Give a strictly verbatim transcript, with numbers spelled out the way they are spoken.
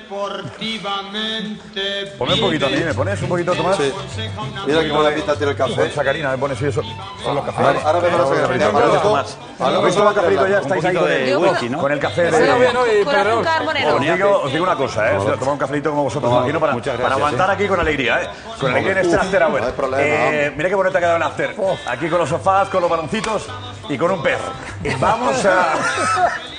deportivamente. Ponme un poquito a mí, ¿me pones un poquito, Tomás? Sí. Mira qué buena pinta tiene el café. Sacarina, me pones, sí, eso. Son los cafés. Ahora, ahora vemos la sacarina. ¿Habéis tomado cafelito ya? ¿Estáis ahí con el whisky, no? Con el café de... Con azúcar moreno. Os digo, os digo una cosa, ¿eh? O sea, tomad un cafelito como vosotros, imagino, para, para aguantar aquí con alegría, ¿eh? Con alegría en este after hour. No hay problema, Eh, mira qué bonito ha quedado el after. Aquí con los sofás, con los baloncitos y con un pez. Vamos a...